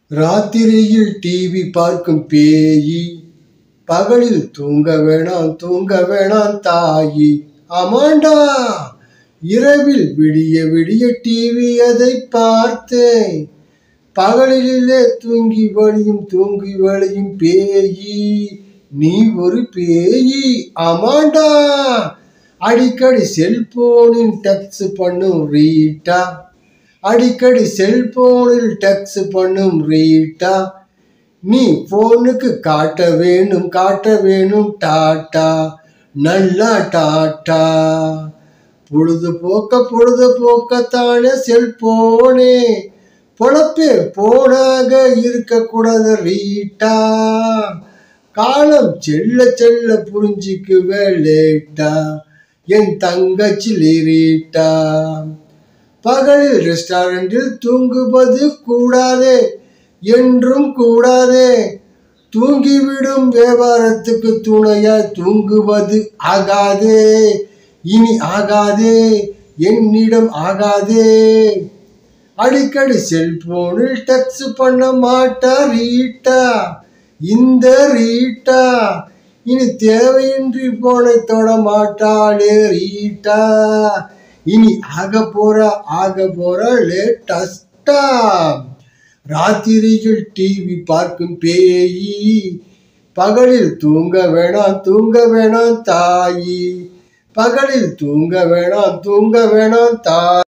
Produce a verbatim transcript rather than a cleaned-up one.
ராத்திரியில் டிவி பார்க்கும் பேயி, பகலில் தூங்க வேணாம் தூங்க வேணாம் தாயி. ஆமாண்டா, இரவில் விடிய விடிய டிவி அதை பார்த்தேன். பகலிலே தூங்கி வழியும் தூங்கி வழியும் பேயி, நீ ஒரு பேயி. ஆமாண்டா, அடிக்கடி செல்போனில் டெக்ஸ்ட் பண்ணும் ரீட்டா, அடிக்கடி செல்போனில் டெக்ஸ்ட் பண்ணும் ரீட்டா, நீ போனுக்கு காட்ட வேணும் காட்ட வேணும் டாட்டா, நல்லா டாட்டா. பொழுதுபோக்க பொழுதுபோக்கத்தானே செல்போனே, பொழப்பே போனாக இருக்கக்கூடாது ரீட்டா. காலம் செல்ல செல்ல புரிஞ்சிக்குவே லேட்டா, என் தங்கச்சி ரீட்டா. பகலில் ரெஸ்டாரண்டில் தூங்குவது கூடாதே, என்றும் கூடாதே. தூங்கிவிடும் வியாபாரத்துக்கு துணையாய் தூங்குவது ஆகாதே, இனி ஆகாதே, என்னிடம் ஆகாதே. அடிக்கடி செல்போனில் டெக்ஸ்ட் பண்ண மாட்டா ரீட்டா, இந்த ரீட்டா. இனி தேவையின்றி போனை தொட மாட்டாளே ரீட்டா. இனி ஆக போறா ஆக போறா லேட்டஸ்டா. ராத்திரியில் டிவி பார்க்கும் பேயி, பகலில் தூங்க வேணாம் தூங்க வேணாம் தாயி. பகலில் தூங்க வேணாம் தூங்க வேணாம் தாய்.